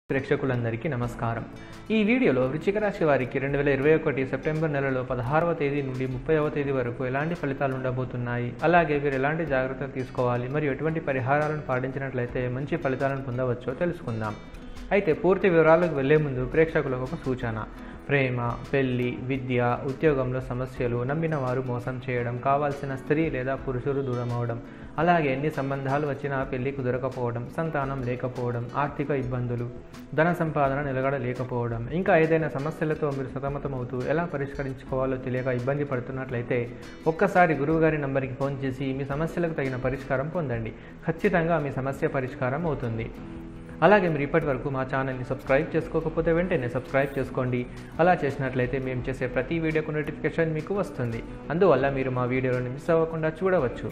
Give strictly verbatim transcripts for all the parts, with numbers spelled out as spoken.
ప్రేక్షకులందరికీ నమస్కారం. ఈ వీడియోలో వృశ్చిక రాశి వారికి రెండు వేల ఇరవై ఒకటి సెప్టెంబర్ నెలలో పదహారవ తేదీ నుండి ముప్పైవ తేదీ వరకు ఎలాంటి ఫలితాలు ఉండబోతున్నాయి, అలాగే వీరు ఎలాంటి జాగ్రత్తలు తీసుకోవాలి మరియు ఎటువంటి పరిహారాలను పాటించినట్లయితే మంచి ఫలితాలను పొందవచ్చో తెలుసుకుందాం. అయితే పూర్తి వివరాలకు వెళ్లే ముందు ప్రేక్షకులకు ఒక సూచన. ప్రేమ, పెళ్లి, విద్య, ఉద్యోగంలో సమస్యలు, నమ్మిన వారు మోసం చేయడం, కావాల్సిన స్త్రీ లేదా పురుషులు దూరం అవడం, అలాగే ఎన్ని సంబంధాలు వచ్చినా పెళ్లి కుదరకపోవడం, సంతానం లేకపోవడం, ఆర్థిక ఇబ్బందులు, ధన సంపాదన నిలగడ లేకపోవడం, ఇంకా ఏదైనా సమస్యలతో మీరు సతమతమవుతూ ఎలా పరిష్కరించుకోవాలో తెలియక ఇబ్బంది పడుతున్నట్లయితే ఒక్కసారి గురువుగారి నంబర్కి ఫోన్ చేసి మీ సమస్యలకు తగిన పరిష్కారం పొందండి. ఖచ్చితంగా మీ సమస్య పరిష్కారం అవుతుంది. అలాగే మీరు ఇప్పటి వరకు మా ఛానల్ని సబ్స్క్రైబ్ చేసుకోకపోతే వెంటనే సబ్స్క్రైబ్ చేసుకోండి. అలా చేసినట్లయితే మేము చేసే ప్రతి వీడియోకు నోటిఫికేషన్ మీకు వస్తుంది. అందువల్ల మీరు మా వీడియోలను మిస్ అవ్వకుండా చూడవచ్చు.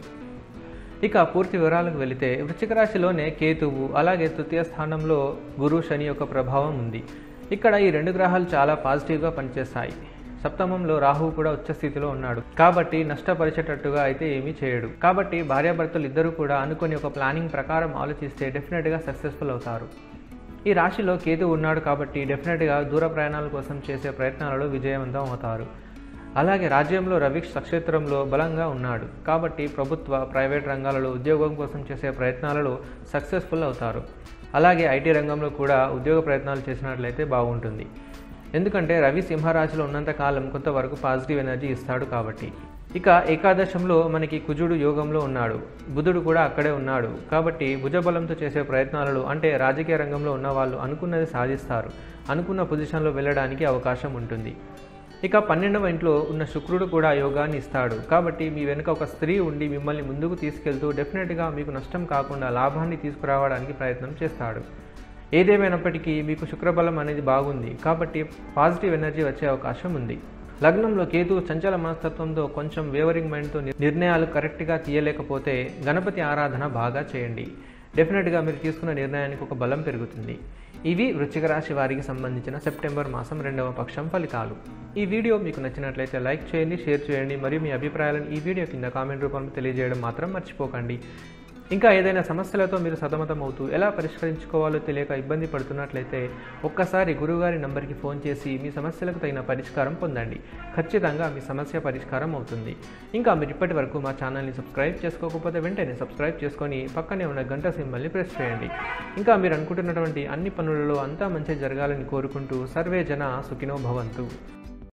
ఇక పూర్తి వివరాలకు వెళితే వృశ్చిక రాశిలోనే కేతువు, అలాగే తృతీయ స్థానంలో గురు, శని యొక్క ప్రభావం ఉంది. ఇక్కడ ఈ రెండు గ్రహాలు చాలా పాజిటివ్గా పనిచేస్తాయి. సప్తమంలో రాహువు కూడా ఉచ్చ స్థితిలో ఉన్నాడు కాబట్టి నష్టపరిచేటట్టుగా అయితే ఏమీ చేయడు. కాబట్టి భార్యాభర్తలు ఇద్దరు కూడా అనుకుని ఒక ప్లానింగ్ ప్రకారం ఆలోచిస్తే డెఫినెట్గా సక్సెస్ఫుల్ అవుతారు. ఈ రాశిలో కేతు ఉన్నాడు కాబట్టి డెఫినెట్గా దూర ప్రయాణాల కోసం చేసే ప్రయత్నాలలో విజయవంతం అవుతారు. అలాగే రాజ్యంలో రవి నక్షత్రంలో బలంగా ఉన్నాడు కాబట్టి ప్రభుత్వ, ప్రైవేట్ రంగాలలో ఉద్యోగం కోసం చేసే ప్రయత్నాలలో సక్సెస్ఫుల్ అవుతారు. అలాగే ఐటీ రంగంలో కూడా ఉద్యోగ ప్రయత్నాలు చేసినట్లయితే బాగుంటుంది. ఎందుకంటే రవి సింహరాశిలో ఉన్నంత కాలం కొంతవరకు పాజిటివ్ ఎనర్జీ ఇస్తాడు కాబట్టి. ఇక ఏకాదశంలో మనకి కుజుడు యోగంలో ఉన్నాడు, బుధుడు కూడా అక్కడే ఉన్నాడు కాబట్టి భుజబలంతో చేసే ప్రయత్నాలలో అంటే రాజకీయ రంగంలో ఉన్న వాళ్ళు అనుకున్నది సాధిస్తారు, అనుకున్న పొజిషన్లో వెళ్ళడానికి అవకాశం ఉంటుంది. ఇక పన్నెండవ ఇంట్లో ఉన్న శుక్రుడు కూడా యోగాన్ని ఇస్తాడు కాబట్టి మీ వెనుక ఒక స్త్రీ ఉండి మిమ్మల్ని ముందుకు తీసుకెళ్తూ డెఫినెట్గా మీకు నష్టం కాకుండా లాభాన్ని తీసుకురావడానికి ప్రయత్నం చేస్తాడు. ఏదేమైనప్పటికీ మీకు శుక్రబలం అనేది బాగుంది కాబట్టి పాజిటివ్ ఎనర్జీ వచ్చే అవకాశం ఉంది. లగ్నంలో కేతు చంచల మనస్తత్వంతో కొంచెం వేవరింగ్ మైండ్తో నిర్ణయాలు కరెక్ట్గా తీయలేకపోతే గణపతి ఆరాధన బాగా చేయండి. డెఫినెట్గా మీరు తీసుకున్న నిర్ణయానికి ఒక బలం పెరుగుతుంది. ఇవి వృశ్చిక రాశి వారికి సంబంధించిన సెప్టెంబర్ మాసం రెండవ పక్షం ఫలితాలు. ఈ వీడియో మీకు నచ్చినట్లయితే లైక్ చేయండి, షేర్ చేయండి మరియు మీ అభిప్రాయాలను ఈ వీడియో కింద కామెంట్ రూపంలో తెలియజేయడం మాత్రం మర్చిపోకండి. ఇంకా ఏదైనా సమస్యలతో మీరు సతమతమవుతూ ఎలా పరిష్కరించుకోవాలో తెలియక ఇబ్బంది పడుతున్నట్లయితే ఒక్కసారి గురువుగారి నంబర్కి ఫోన్ చేసి మీ సమస్యలకు తగిన పరిష్కారం పొందండి. ఖచ్చితంగా మీ సమస్య పరిష్కారం అవుతుంది. ఇంకా మీరు ఇప్పటి వరకు మా ఛానల్ని సబ్స్క్రైబ్ చేసుకోకపోతే వెంటనే సబ్స్క్రైబ్ చేసుకొని పక్కనే ఉన్న గంట సింబల్ని ప్రెస్ చేయండి. ఇంకా మీరు అనుకుంటున్నటువంటి అన్ని పనులలో అంతా మంచి జరగాలని కోరుకుంటూ సర్వే జన సుఖినో భవంతు.